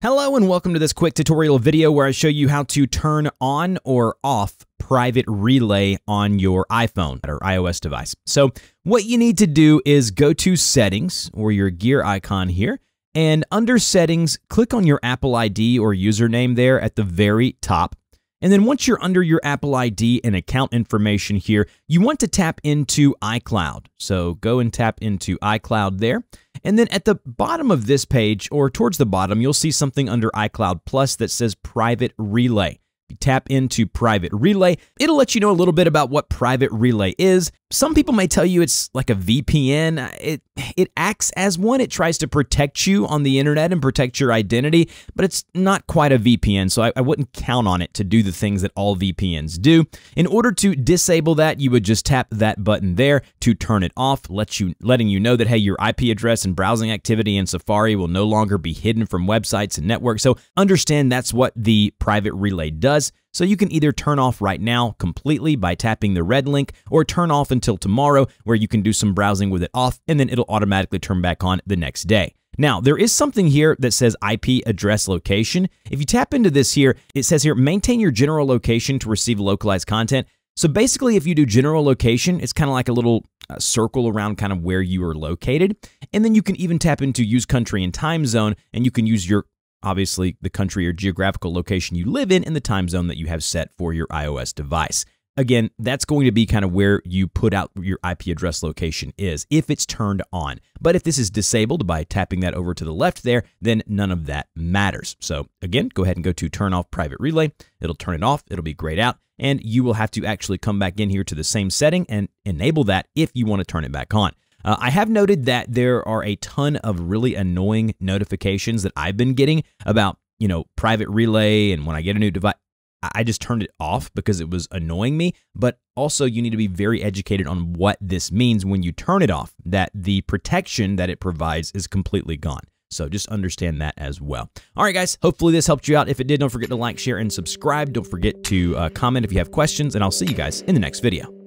Hello and welcome to this quick tutorial video where I show you how to turn on or off private relay on your iPhone or iOS device. So what you need to do is go to settings or your gear icon here, and under settings, click on your Apple ID or username there at the very top. And then once you're under your Apple ID and account information here, you want to tap into iCloud. So go and tap into iCloud there. And then at the bottom of this page, or towards the bottom, you'll see something under iCloud Plus that says Private Relay. If you tap into Private Relay, it'll let you know a little bit about what Private Relay is. Some people may tell you it's like a VPN. It acts as one. It tries to protect you on the internet and protect your identity, but it's not quite a VPN, so I wouldn't count on it to do the things that all VPNs do. In order to disable that, you would just tap that button there to turn it off, letting you know that, hey, your IP address and browsing activity in Safari will no longer be hidden from websites and networks. So understand that's what the Private Relay does. So you can either turn off right now completely by tapping the red link, or turn off until tomorrow where you can do some browsing with it off, and then it'll automatically turn back on the next day. Now, there is something here that says IP address location. If you tap into this here, it says here, maintain your general location to receive localized content. So basically, if you do general location, it's kind of like a little circle around kind of where you are located. And then you can even tap into use country and time zone, and you can use your obviously the country or geographical location you live in and the time zone that you have set for your iOS device. Again, that's going to be kind of where you put out your IP address location is if it's turned on. But if this is disabled by tapping that over to the left there, then none of that matters. So again, go ahead and go to turn off private relay. It'll turn it off. It'll be grayed out. And you will have to actually come back in here to the same setting and enable that if you want to turn it back on. I have noted that there are a ton of really annoying notifications that I've been getting about, private relay, and when I get a new device, I just turned it off because it was annoying me. But also you need to be very educated on what this means when you turn it off, that the protection that it provides is completely gone. So just understand that as well. All right, guys, hopefully this helped you out. If it did, don't forget to like, share, and subscribe. Don't forget to comment if you have questions, and I'll see you guys in the next video.